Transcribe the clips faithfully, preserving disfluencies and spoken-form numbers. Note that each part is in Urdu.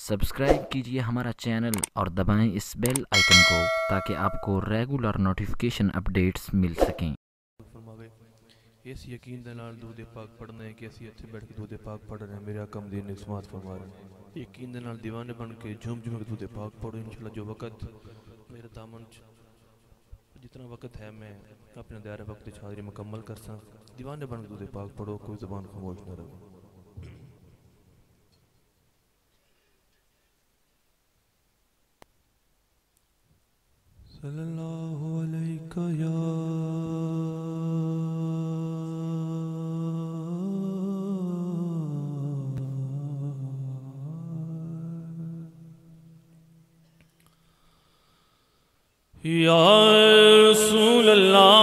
सब्सक्राइब कीजिए हमारा चैनल और दबाएं इस बेल आइकन को ताकि आपको रेगुलर नोटिफिकेशन अपडेट्स मिल सकें। इस यकीन दे नाल दूध पाक पढ़ना है कि असी इत्थे बैठ के दूध पाक पढ़ रहे हैं। मेरे आका मदीने ने समात फरमा रहे हैं। यकीन दे नाल दीवाने बन के झूम झूम के दूध पाक पढ़ो। इंशाल्लाह जो वक्त मेरे दामन च जितना वक्त है मैं अपने दायरे वक्त की हाज़री मुकम्मल कर सा। दीवाने बन के दूध पाक पढ़ो, कोई ज़बान खामोश न रहे। सल्लल्लाहु अलैका या या रसूल अल्लाह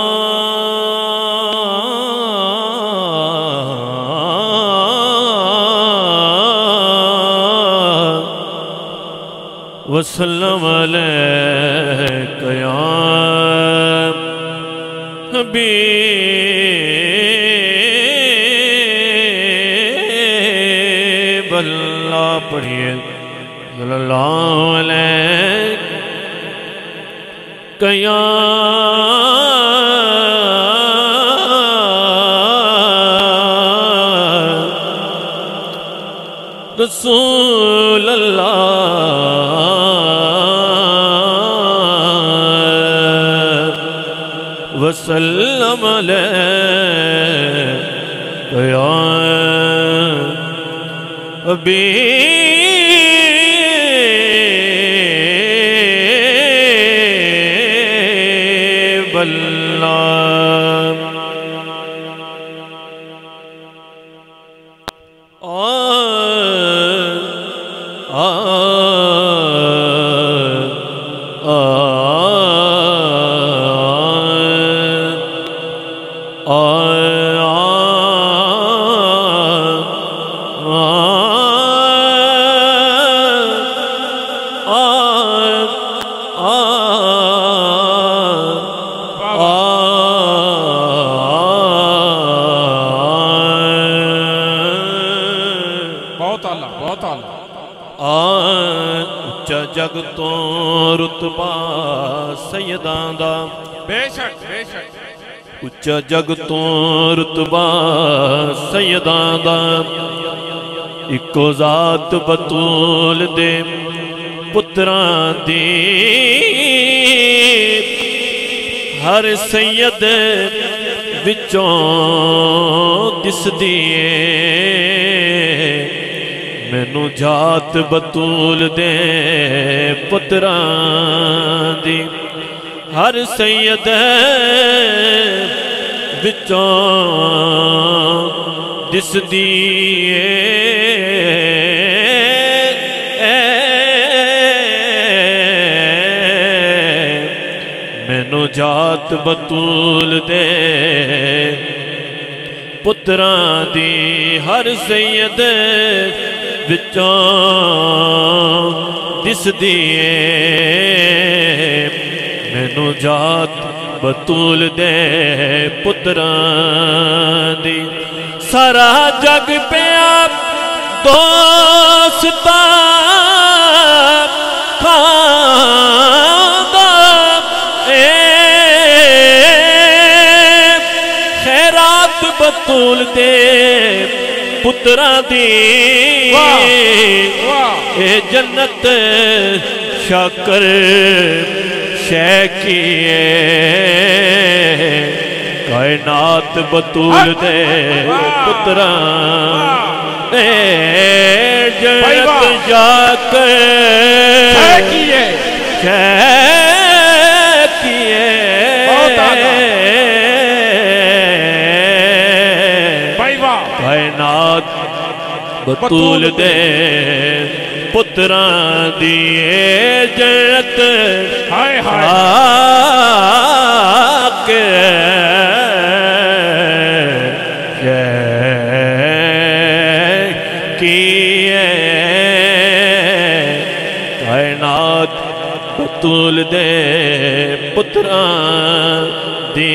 वसल्लम अलैका या हबीब अल्लाह। पढ़िए सल्लल्लाहु अलैका या रसूल अल्लाह वसल्लम अलैका या हबीब अल्लाह। उच्चा जग तो रुतबा सैयदां दा बेशक बेशक उच्चा जग तो रुतबा सैयदां दा इको जात बतूल दे पुत्रां दी हर सैयद विचों दिसदी मैनू जात बतूल दे पुत्रां दी हर सैयद विचों दिसदी मैनू जात बतूल दे पुत्रां दी हर सैयद विचों दिसदी मैनू जात बतूल दे पुत्रां दी सारा जग पिया दोस्तां खांदा ए खैरात बतूल दे पुत्रां दी ए जन्नत शाकर शैकीए कायनात बतूल दे पुत्रां ए जन्नत शाकर शैकीए शैकीए कायनात बतूल दे पुत्रां दी जन्नत हाय हाय के किए कायनात बतूल दे पुत्रां दी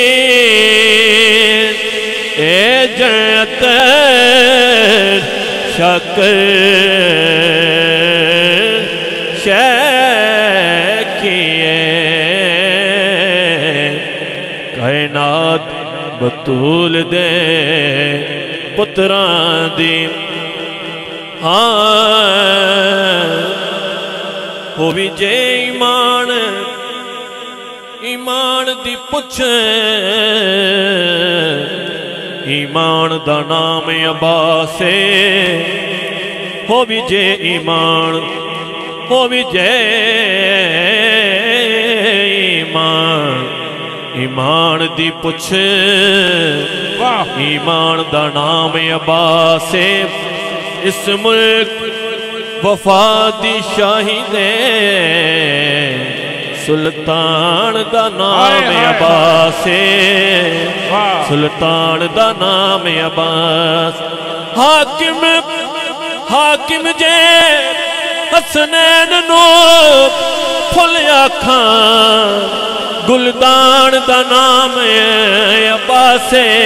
ए जन्नत شکر شیخیے کائنات بطول دے پتران دی ہاں ہو بھی جے ایمان ایمان دی پچھ ایمان دا نام عباس ہو بھی جے ایمان ہو بھی جے ایمان ایمان دی پچھ ایمان دا نام عباس اس ملک وفا دی شاہی دے سلطان دا نام عباس سلطان دا نام عباس حاکم حاکم جے حسنین نو پھل آکھاں گلدان دا نام عباس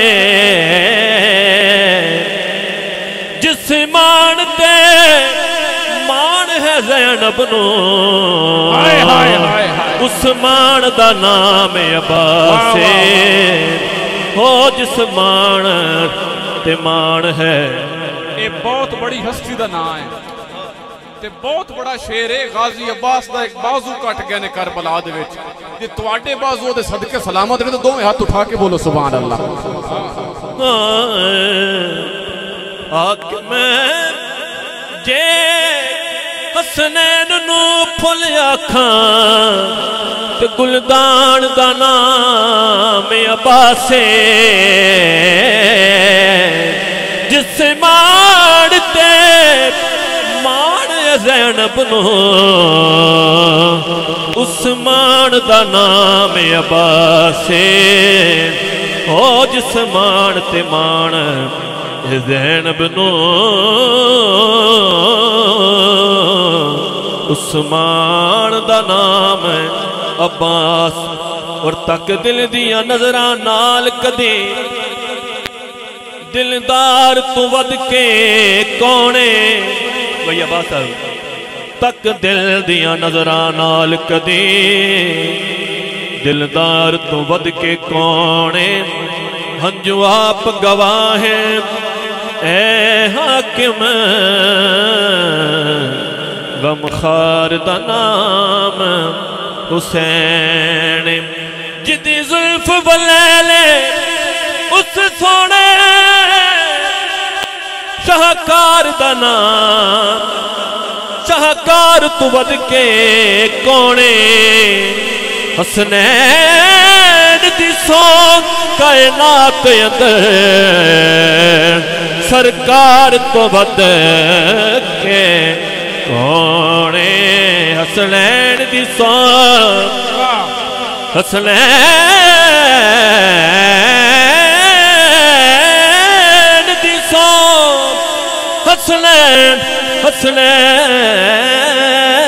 جس مان تے مان ہے زینب نو اس مان دا نام عباس ہو جس مان تے مان ہے یہ بہت بڑی ہستی دا نام ہے تے بہت بڑا شیر ہے غازی عباس دا ایک بازو کٹ گیا نے کربلا دے وچ یہ تواڈے بازو دے صدقے سلامت رہے تو دو ہاتھ اٹھا کے بولو سبحان اللہ حاکم جے حسنین نو پھل آکھاں تے گلدان دا نام عباس جس مان تے مان زینب نو اس مان دا نام عباس او جس مان تے مان زینب نو عثمان دا نام عباس اور تک دل دیا نظران نال کدے دلدار تو ود کے کونے وہی عباس ہے تک دل دیا نظران نال کدے دلدار تو ود کے کونے ہنجو آپ گواہ ہیں اے حاکم غمخار دا نام حسین جدی زلف ولیلے اس سونے شاہکار دا نام شاہکار تو ود کے کونے حسنین دی سون کائنات اندر سرکار تو ود کے کونے حسنین دی سون حسنین دی سون حسنین حسنین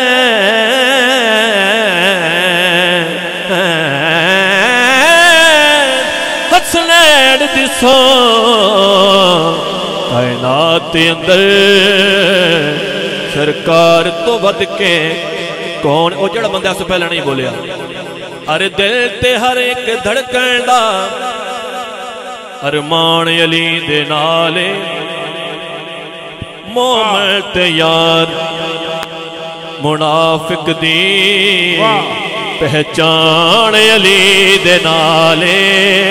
حسنین دی سون کائنات اندر سرکار تو ود کے کون او جڑا بندہ سے پہلے نہیں بولیا ارے دل تے ہر ایک دھڑکن دا ارمان علی دے نالے مومن تے یار منافق دی پہچان علی دے نالے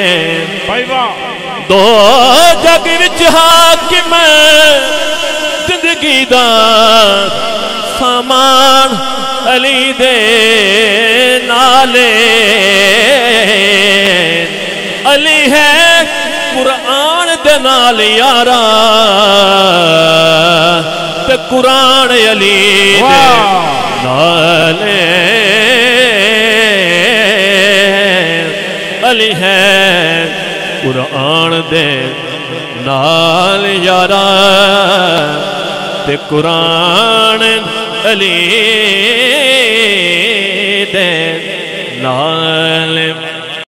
دو جگ وچ حاکم زندگی دا سامان علی دے نالے علی ہے قرآن دے نال یارا تے قرآن علی دے نالے علی ہے قرآن دے نال یارا تے قرآن علی دے نال